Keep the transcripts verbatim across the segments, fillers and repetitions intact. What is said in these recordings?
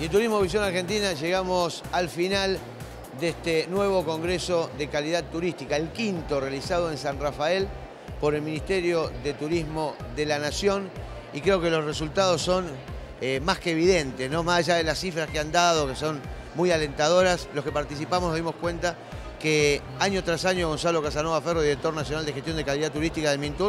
Y en Turismo Visión Argentina llegamos al final de este nuevo Congreso de Calidad Turística, el quinto realizado en San Rafael por el Ministerio de Turismo de la Nación, y creo que los resultados son eh, más que evidentes, ¿no? Más allá de las cifras que han dado, que son muy alentadoras, los que participamos nos dimos cuenta que año tras año Gonzalo Casanova Ferro, director nacional de gestión de calidad turística del Mintur,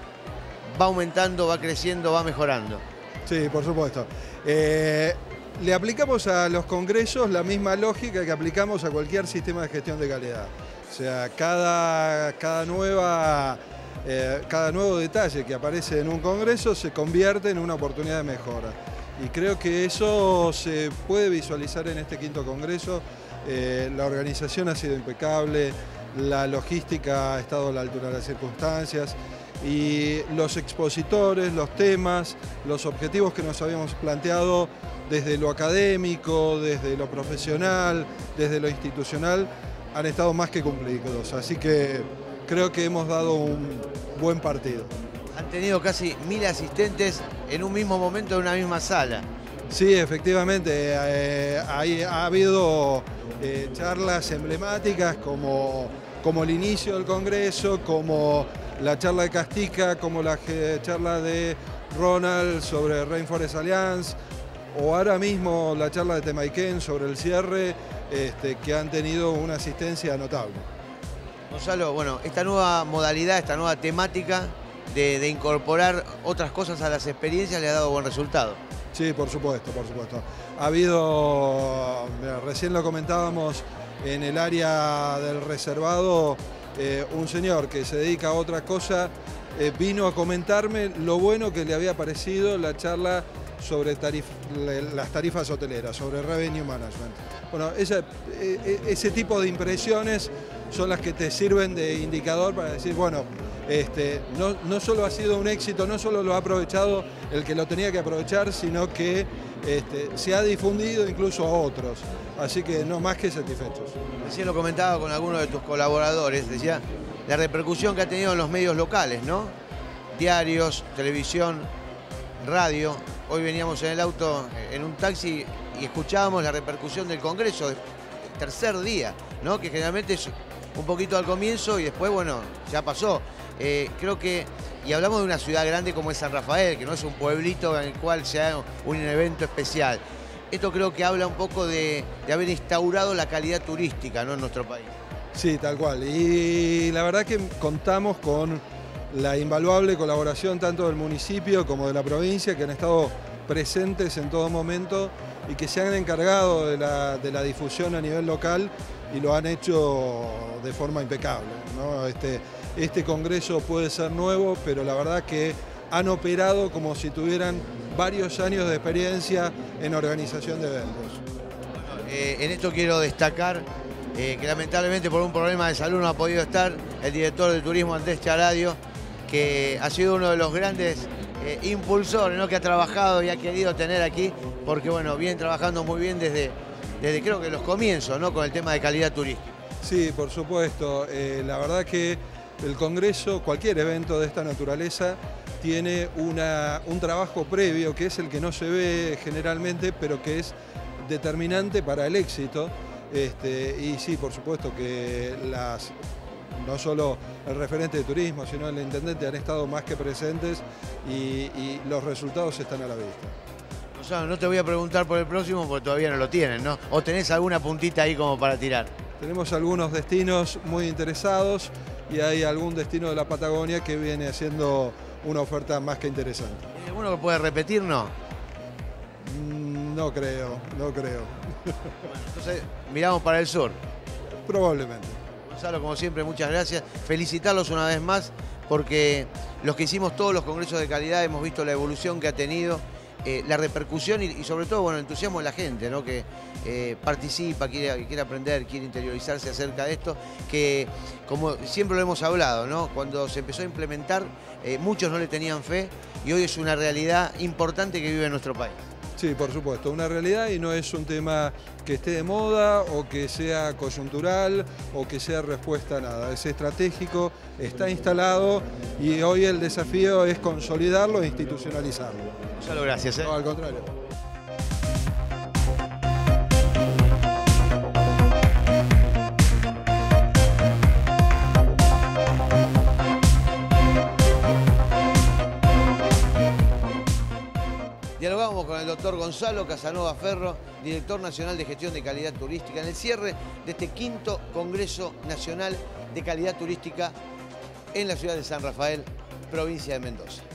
va aumentando, va creciendo, va mejorando. Sí, por supuesto. Eh... Le aplicamos a los congresos la misma lógica que aplicamos a cualquier sistema de gestión de calidad. O sea, cada, cada, nueva, eh, cada nuevo detalle que aparece en un congreso se convierte en una oportunidad de mejora. Y creo que eso se puede visualizar en este quinto congreso. Eh, la organización ha sido impecable, la logística ha estado a la altura de las circunstancias, y los expositores, los temas, los objetivos que nos habíamos planteado desde lo académico, desde lo profesional, desde lo institucional, han estado más que cumplidos. Así que creo que hemos dado un buen partido. Han tenido casi mil asistentes en un mismo momento en una misma sala. Sí, efectivamente, eh, hay, ha habido eh, charlas emblemáticas como, como el inicio del Congreso, como la charla de Castica, como la charla de Ronald sobre Rainforest Alliance, o ahora mismo la charla de Temaiken sobre el cierre, este, que han tenido una asistencia notable. Gonzalo, bueno, esta nueva modalidad, esta nueva temática de, de incorporar otras cosas a las experiencias le ha dado buen resultado. Sí, por supuesto, por supuesto. Ha habido, mira, recién lo comentábamos en el área del reservado, eh, un señor que se dedica a otra cosa eh, vino a comentarme lo bueno que le había parecido la charla sobre tarif las tarifas hoteleras, sobre revenue management. Bueno, ese, ese tipo de impresiones son las que te sirven de indicador para decir, bueno, este, no, no solo ha sido un éxito, no solo lo ha aprovechado el que lo tenía que aprovechar, sino que este, se ha difundido incluso a otros. Así que no, más que satisfechos. Recién lo comentaba con algunos de tus colaboradores, decía la repercusión que ha tenido en los medios locales, ¿no? Diarios, televisión, radio. Hoy veníamos en el auto, en un taxi, y escuchábamos la repercusión del Congreso, del tercer día, ¿no? Que generalmente es un poquito al comienzo y después, bueno, ya pasó. Eh, creo que, y hablamos de una ciudad grande como es San Rafael, que no es un pueblito en el cual se haga un evento especial. Esto creo que habla un poco de, de haber instaurado la calidad turística, ¿no?, en nuestro país. Sí, tal cual. Y la verdad que contamos con la invaluable colaboración tanto del municipio como de la provincia, que han estado presentes en todo momento y que se han encargado de la, de la difusión a nivel local y lo han hecho de forma impecable, ¿no? Este, este congreso puede ser nuevo, pero la verdad que han operado como si tuvieran varios años de experiencia en organización de eventos. Bueno, eh, en esto quiero destacar eh, que lamentablemente por un problema de salud no ha podido estar el director de turismo Andrés Charadio, que ha sido uno de los grandes eh, impulsores, ¿no?, que ha trabajado y ha querido tener aquí, porque bueno, viene trabajando muy bien desde, desde creo que los comienzos, ¿no?, con el tema de calidad turística. Sí, por supuesto. Eh, la verdad que el Congreso, cualquier evento de esta naturaleza, tiene una, un trabajo previo que es el que no se ve generalmente, pero que es determinante para el éxito. Este, y sí, por supuesto que las... no solo el referente de turismo, sino el intendente han estado más que presentes y, y los resultados están a la vista. O sea, no te voy a preguntar por el próximo porque todavía no lo tienen, ¿no? ¿O tenés alguna puntita ahí como para tirar? Tenemos algunos destinos muy interesados y hay algún destino de la Patagonia que viene haciendo una oferta más que interesante. ¿Hay alguno que puede repetir, no? No creo, no creo. Bueno, entonces miramos para el sur. Probablemente. Gonzalo, como siempre, muchas gracias. Felicitarlos una vez más, porque los que hicimos todos los congresos de calidad hemos visto la evolución que ha tenido, eh, la repercusión y, y sobre todo, bueno, el entusiasmo de la gente, ¿no?, que eh, participa, quiere, quiere aprender, quiere interiorizarse acerca de esto, que como siempre lo hemos hablado, ¿no?, cuando se empezó a implementar, eh, muchos no le tenían fe y hoy es una realidad importante que vive en nuestro país. Sí, por supuesto, una realidad y no es un tema que esté de moda o que sea coyuntural o que sea respuesta a nada. Es estratégico, está instalado y hoy el desafío es consolidarlo e institucionalizarlo. Gonzalo, gracias. ¿eh? No, al contrario. doctor Gonzalo Casanova Ferro, director nacional de gestión de calidad turística, en el cierre de este quinto Congreso Nacional de Calidad Turística en la ciudad de San Rafael, provincia de Mendoza.